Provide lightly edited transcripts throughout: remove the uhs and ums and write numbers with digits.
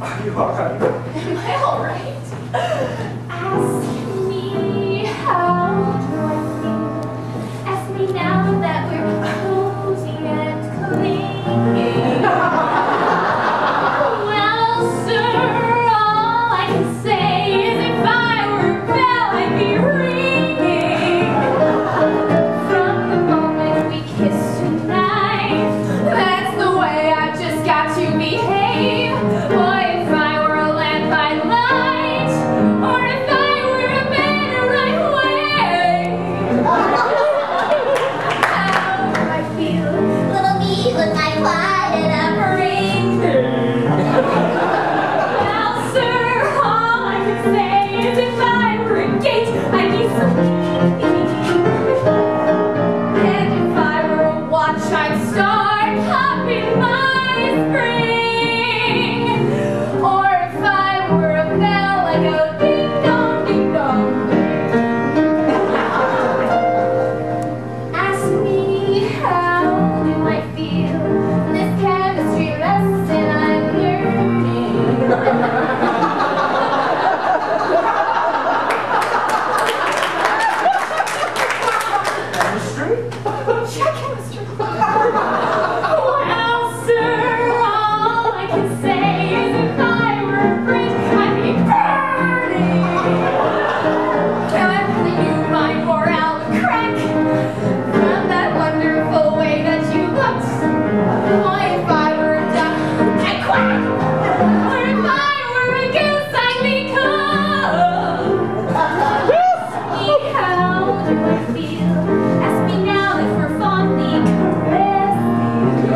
Are you alright? Am I alright? Ask me how do I feel? Ask me now that we're cozy and clinging. Well, sir, all I can say is if I were a bell, I'd be ringing. From the moment we kissed tonight, that's the way I've just got to behave. Boy, if I were a lamp by light, or if I were a man right away. How do I feel? Little me with my quiet upbringing. Well, sir, all I can say is if I were a gate, I'd be sleeping. And if I were a watch, I'd start popping my spring. Or if I were a bell, I'd go ding dong, ding dong. Ask me how do I feel? This chemistry lesson I'm learning. Chemistry? Check chemistry. Well, sir, all I can say is if I were a bridge, I'd be burning. And you might morale would crack from that wonderful way that you looked. Boy, if I were a duck, I'd quack. Or if I were a goose, I'd be cool. Ask me how do I feel? Ask me now if we're fondly caressing.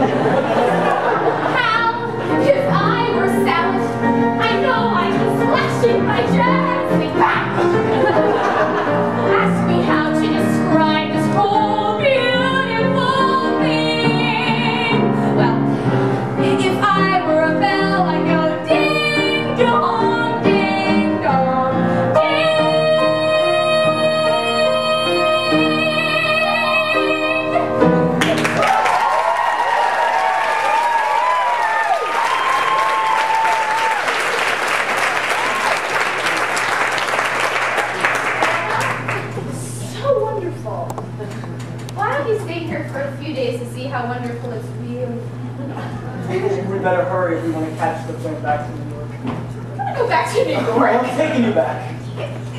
How if I were salad? I know I'd be splashing my dressing back. Ask me how to describe this whole beautiful thing. Well, if I were a bell, I'd go ding dong, ding dong, ding. So wonderful. Why don't you stay here for a few days to see how wonderful it's really? We better hurry if we want to catch the plane back to New York. I'm gonna go back to New York. I'm taking you back.